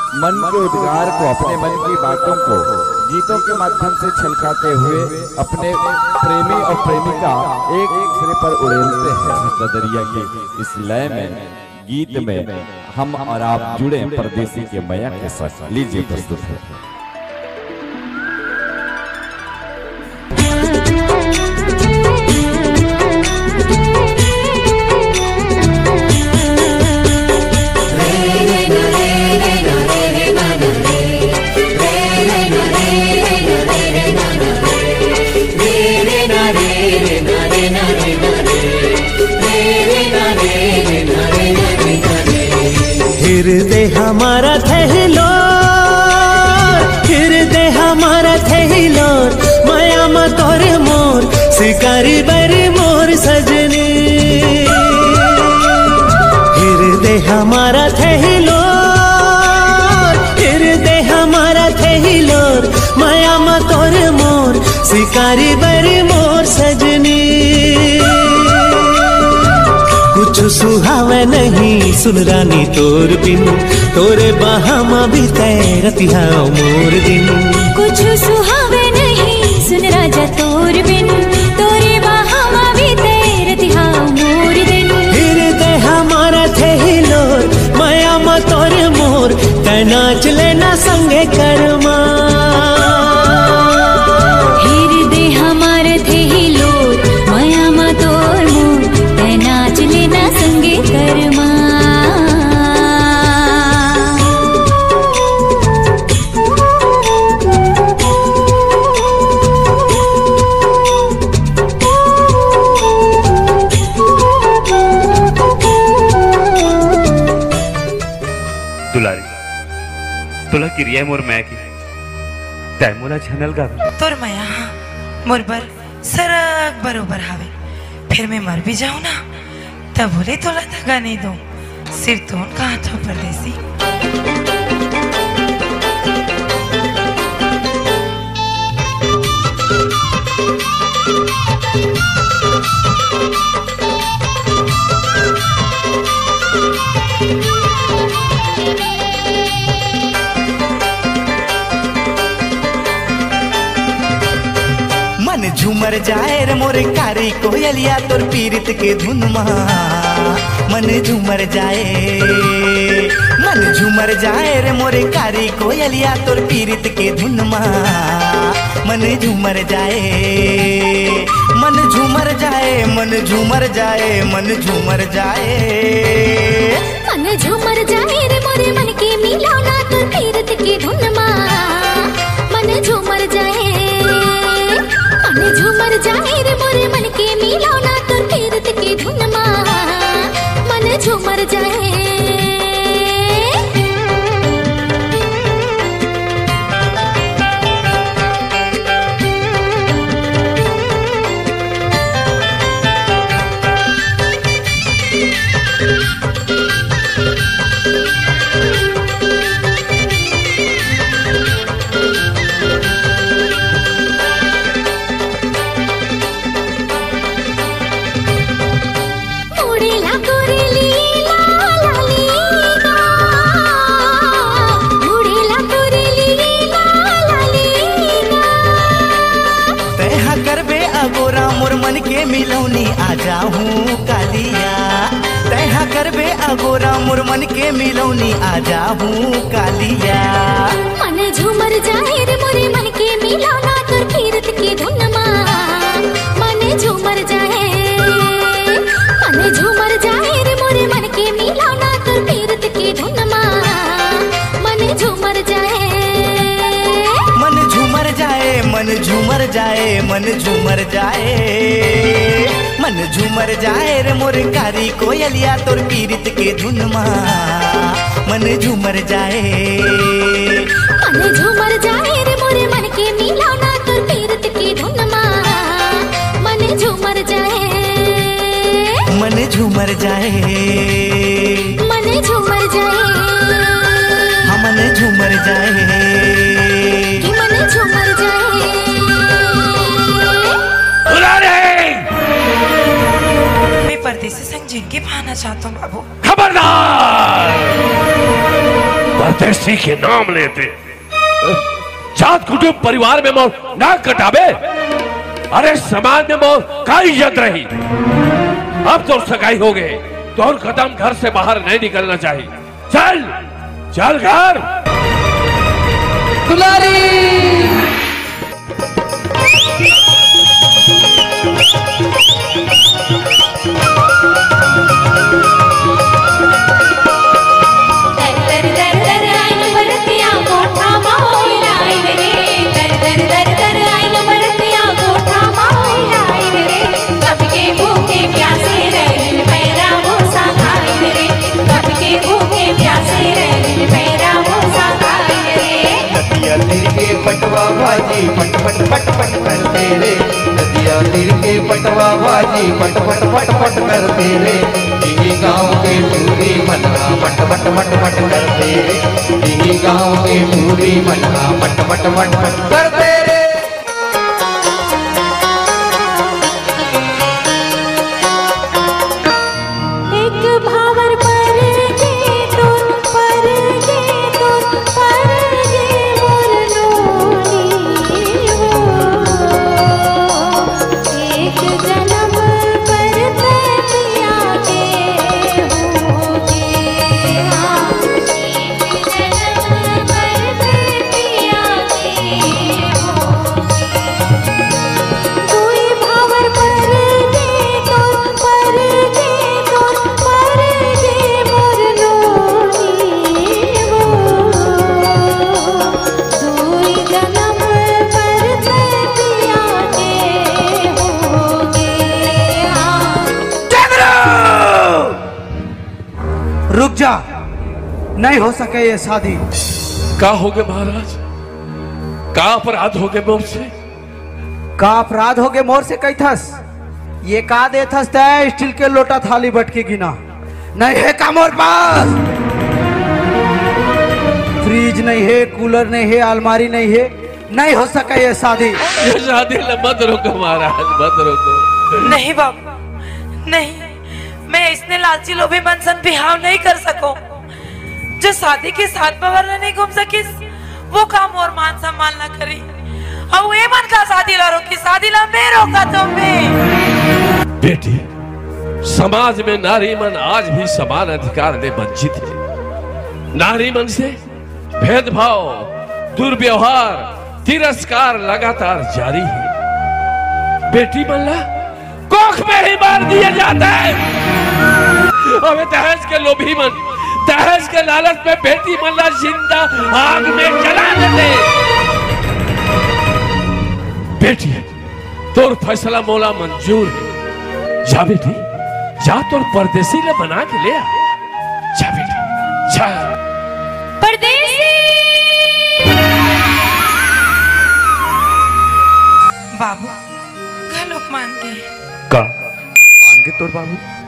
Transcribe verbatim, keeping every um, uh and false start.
मन के उद्गार को, अपने मन की बातों को गीतों के माध्यम से छलकाते हुए अपने प्रेमी और प्रेमिका एक दूसरे पर उड़ेलते हैं। दरिया के इस लय में, गीत में हम और आप जुड़े परदेसी के मैया के साथ। लीजिए प्रस्तुत है। हृदय हमारा थैलो, हृदय हमारा थैलो, माया में तोर मोर शिकारी बर मोर सजनी। हृदय हमारा थैलो, हृदय हमारा थैलो, माया में तोर मोर शिकारी बर मोर सजनी। कुछ सुहावे नहीं सुन रानी तोर बिन, तोरे बहामा भी तैरतिहा मोर दिन। कुछ सुहावे नहीं सुन राजा तोर बिन, तोरे बहामा भी तैरतिहा मोर दिन। हृदय हमारा थे हिलोर, माया मा तोर मोर, तै नाच लेना संगे करमा। हृदय हमारा थे हिलोर, माया मा तोर मोर, तै नाच लेना संगे करमा। दुलारी तुला किरिया मोर मैं की तैमोला छनल गा तोर माया मोर बर सरक बरोबर हावे। फिर मैं मर भी जाऊं ना तब बोले तोला दगा नहीं दो, सिर तो कहा था परदेसी। मन झूमर जाए रे मोरे कारी कोयलिया तोर पीरित के धुन मा। मन झूमर जाए, मन झूमर जाए रे मोरे कारी कोयलिया तोर पीरित के धुन मा। मन झूमर जाए, मन झूमर जाए, मन झूमर जाए, मन झूमर जाए। मन झूमर जाए रे मोरे मन के मिलाना तोर पीरित के धुन मा। मन झूमर जाए, मन झूमर जाए रे मोरे मन के मिलाना तोर पीरित के धुन मा। मन झूमर जाए। के मिलौनी आ जाऊं कालिया, तैहा करबे अगोरा मोर मन के मिलौनी आ जाऊं कालिया। मन झूमर जाए रे मोरे मन के मिलौना तोर पीरित के धुन मा। मन झूमर जाए, मन झूमर जाए रे मोरे मन के मिलौना तोर पीरित के धुन मा। मन झूमर जाए, मन झूमर जाए, मन झूमर जाए, मन झूमर जाए। मन झूमर जाए रे मोरे कारी कोयलिया तोर पीरित के धुन मा। मन झूमर जाए, मन झूमर जाए रे मोरे मन के मिलौना तोर पीरित के धुन मा। मन झूमर जाए, मन झूमर जाए, मन झूमर जाए, हाँ मन झूमर जाए, कि मन झूमर जाए। परदेसी संग जिनके पाना चाहता हूँ बाबू। खबरदार परदेसी के नाम लेते, जात कुटुंब परिवार में मोर ना कटावे। अरे समाज में मोर का इज्जत रही। अब तो सगाई हो गए तो और कदम घर से बाहर नहीं निकलना चाहिए। चल चल घर। दुलारी पटवा भाजी पट पट पट पट करते रे, नदिया तीर के पटवा भाजी पट पट पट पट करते रे। यही गाँव के पूरी मटका पट पट पट पट करते रे, यही गाँव के पूरी मटका पट पट पट पट करते रे। रुक जा, नहीं हो सके ये शादी। का हो गए महाराज? का अपराध हो गए मोर से? का अपराध हो गए मोर से कही थस? ये का दे थस तय स्टील के लोटा थाली बटके गिना नहीं है का मोर पास? फ्रिज नहीं है, कूलर नहीं है, अलमारी नहीं है, नहीं हो सके ये शादी। ये शादी मत रोको महाराज, मत रोको। नहीं बाबू नहीं, मैं इसने लालची लोभी मनसन बिहाव नहीं कर सको। जो शादी के साथ बवर नहीं घूम सकिस वो काम और मान सम्मान ना करी। और वो मन का शादी ला रोकी, शादी ला मैं रोका तुम्हें। बेटी, समाज में नारी मन आज भी समान अधिकार से वंचित है। नारी मन से भेदभाव, दुर्व्यवहार, तिरस्कार लगातार जारी है। बेटी मल्ला कोख में ही मार दिए जाते हैं। अबे दहेज के लोभी मन, दहेज के लालच में बेटी मल्ला जिंदा आग में जला देते। बेटी, तोर फैसला मोला मंजूर है। जा बेटी, जा तोर परदेसी ले बना के ले आ। जा बेटी, जा। परदेसी बाबू घलोक मान के का मान के तोर बाबू